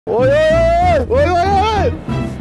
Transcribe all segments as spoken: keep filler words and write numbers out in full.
Oj, oj, oj, oj, oj!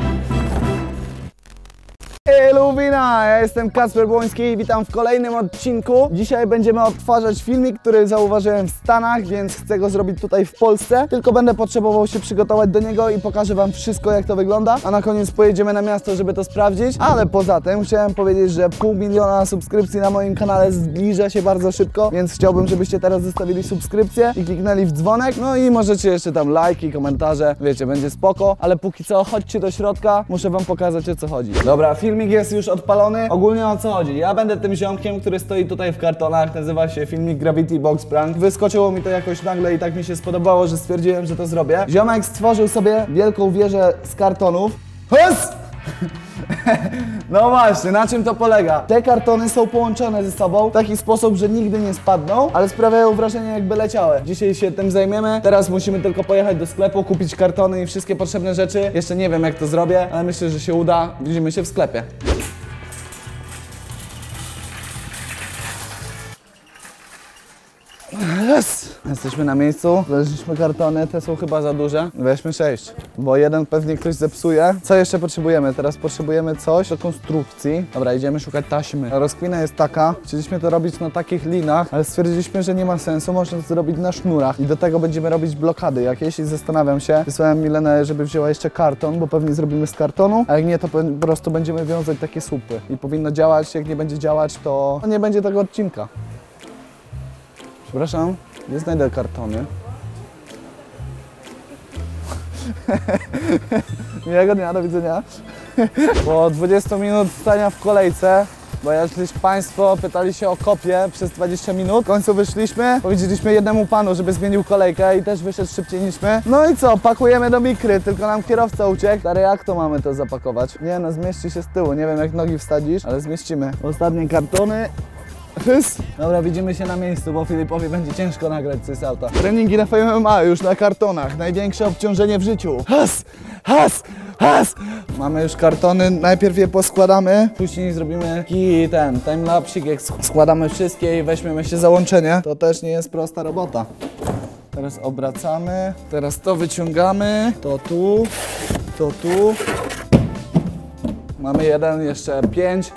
Eluwina! Ja jestem Kacper Błoński i witam w kolejnym odcinku. Dzisiaj będziemy odtwarzać filmik, który zauważyłem w Stanach, więc chcę go zrobić tutaj w Polsce. Tylko będę potrzebował się przygotować do niego i pokażę wam wszystko, jak to wygląda. A na koniec pojedziemy na miasto, żeby to sprawdzić. Ale poza tym chciałem powiedzieć, że pół miliona subskrypcji na moim kanale zbliża się bardzo szybko, więc chciałbym, żebyście teraz zostawili subskrypcję i kliknęli w dzwonek. No i możecie jeszcze tam lajki, komentarze. Wiecie, będzie spoko. Ale póki co, chodźcie do środka. Muszę wam pokazać, o co chodzi. Dobra, filmik jest już odpalony. Ogólnie o co chodzi? Ja będę tym ziomkiem, który stoi tutaj w kartonach. Nazywa się filmik Gravity Box Prank. Wyskoczyło mi to jakoś nagle i tak mi się spodobało, że stwierdziłem, że to zrobię. Ziomek stworzył sobie wielką wieżę z kartonów. Hus! No właśnie, na czym to polega? Te kartony są połączone ze sobą w taki sposób, że nigdy nie spadną, ale sprawiają wrażenie, jakby leciały. Dzisiaj się tym zajmiemy. Teraz musimy tylko pojechać do sklepu, kupić kartony i wszystkie potrzebne rzeczy. Jeszcze nie wiem, jak to zrobię, ale myślę, że się uda. Widzimy się w sklepie. Yes. Jesteśmy na miejscu, weźliśmy kartony, te są chyba za duże. Weźmy sześć, bo jeden pewnie ktoś zepsuje. Co jeszcze potrzebujemy? Teraz potrzebujemy coś do konstrukcji. Dobra, idziemy szukać taśmy. Rozkmina jest taka, chcieliśmy to robić na takich linach, ale stwierdziliśmy, że nie ma sensu, można to zrobić na sznurach. I do tego będziemy robić blokady jakieś i zastanawiam się. Wysłałem Milenę, żeby wzięła jeszcze karton, bo pewnie zrobimy z kartonu, a jak nie, to po prostu będziemy wiązać takie słupy. I powinno działać, jak nie będzie działać, to nie będzie tego odcinka. Przepraszam, nie znajdę kartony. Miłego dnia, do widzenia. Po dwudziestu minut stania w kolejce, bo jacyś Państwo pytali się o kopię przez dwadzieścia minut. W końcu wyszliśmy, powiedzieliśmy jednemu panu, żeby zmienił kolejkę i też wyszedł szybciej niż my. No i co, pakujemy do mikry, tylko nam kierowca uciekł. Stary, jak to mamy to zapakować? Nie no, zmieści się z tyłu, nie wiem jak nogi wsadzisz, ale zmieścimy. Ostatnie kartony. Hys. Dobra, widzimy się na miejscu, bo Filipowi będzie ciężko nagrać coś z auta. Treningi na F M M A już na kartonach. Największe obciążenie w życiu. Has! Has! Has! Mamy już kartony, najpierw je poskładamy, później zrobimy taki ten timelapsik, jak składamy wszystkie i weźmiemy się za łączenie. To też nie jest prosta robota. Teraz obracamy, teraz to wyciągamy, to tu, to tu. Mamy jeden, jeszcze pięć.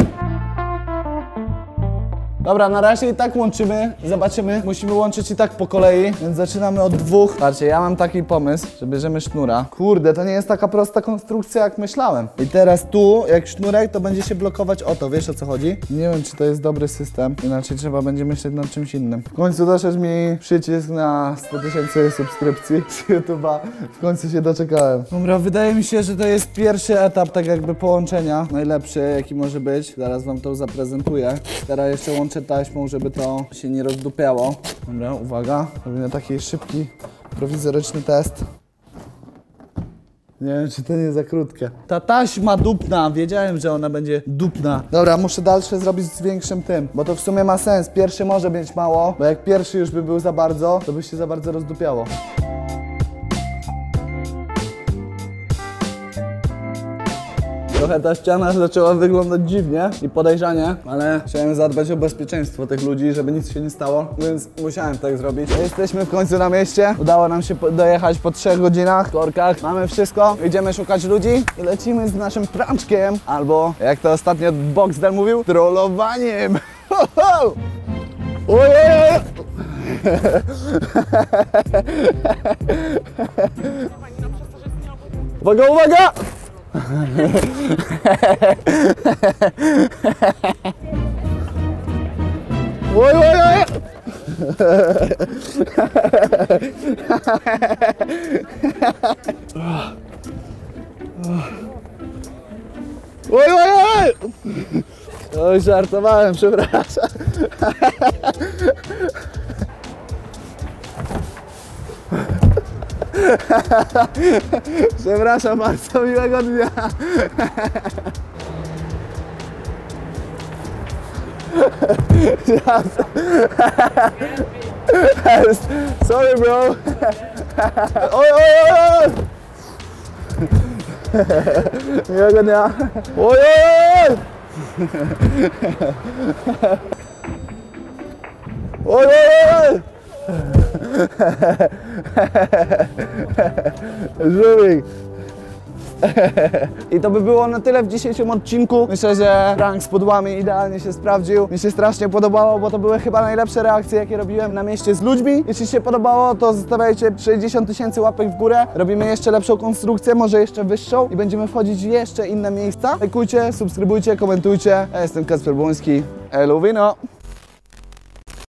Dobra, na razie i tak łączymy, zobaczymy. Musimy łączyć i tak po kolei, więc zaczynamy od dwóch. Patrzcie, ja mam taki pomysł, że bierzemy sznura. Kurde, to nie jest taka prosta konstrukcja, jak myślałem. I teraz tu, jak sznurek, to będzie się blokować o to, wiesz o co chodzi? Nie wiem, czy to jest dobry system, inaczej trzeba będzie myśleć nad czymś innym. W końcu doszedł mi przycisk na sto tysięcy subskrypcji z YouTube'a. W końcu się doczekałem. Dobra, wydaje mi się, że to jest pierwszy etap, tak jakby połączenia. Najlepszy, jaki może być. Zaraz wam to zaprezentuję. Teraz jeszcze łączę taśmą, żeby to się nie rozdupiało. Dobra, uwaga. Robimy taki szybki, prowizoryczny test. Nie wiem, czy to nie za krótkie. Ta taśma dupna, wiedziałem, że ona będzie dupna. Dobra, muszę dalsze zrobić z większym tym, bo to w sumie ma sens. Pierwszy może być mało, bo jak pierwszy już by był za bardzo, to by się za bardzo rozdupiało. Trochę ta ściana zaczęła wyglądać dziwnie i podejrzanie, ale chciałem zadbać o bezpieczeństwo tych ludzi, żeby nic się nie stało, więc musiałem tak zrobić. Jesteśmy w końcu na mieście. Udało nam się dojechać po trzech godzinach w korkach. Mamy wszystko. Idziemy szukać ludzi i lecimy z naszym pranczkiem, albo jak to ostatnio Boxdel mówił, trollowaniem. Ho, ho! Ojej! Uwaga, uwaga! Oj, oj, oj! Oj, oj, oj! Oj, żartowałem, przepraszam. Przepraszam bardzo, miłego dnia. Sorry, bro. Oj, oj, oj! Miłego dnia. Oj, oj, oj! Oj, oj, oj! Żółwik. I to by było na tyle w dzisiejszym odcinku. Myślę, że prank z pudłami idealnie się sprawdził. Mi się strasznie podobało, bo to były chyba najlepsze reakcje, jakie robiłem na mieście z ludźmi. Jeśli się podobało, to zostawiajcie sześćdziesiąt tysięcy łapek w górę. Robimy jeszcze lepszą konstrukcję, może jeszcze wyższą i będziemy wchodzić w jeszcze inne miejsca. Lajkujcie, subskrybujcie, komentujcie. Ja jestem Kacper Błoński. Elo, wino!